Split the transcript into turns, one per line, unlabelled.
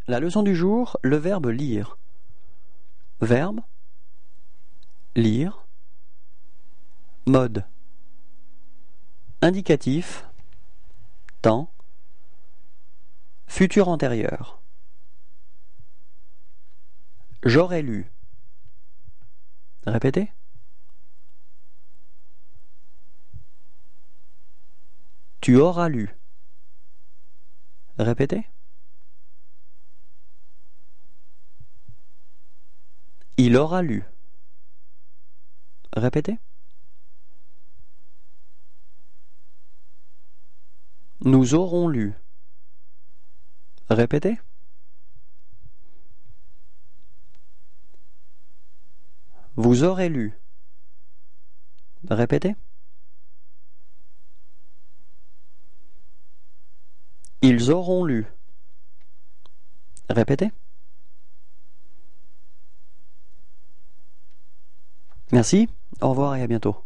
La leçon du jour, le verbe lire. Verbe, lire, mode. Indicatif, temps, futur antérieur. J'aurais lu. Répétez. Tu auras lu. Répétez. Il aura lu. Répétez. Nous aurons lu. Répétez. Vous aurez lu. Répétez. Ils auront lu. Répétez. Merci, au revoir et à bientôt.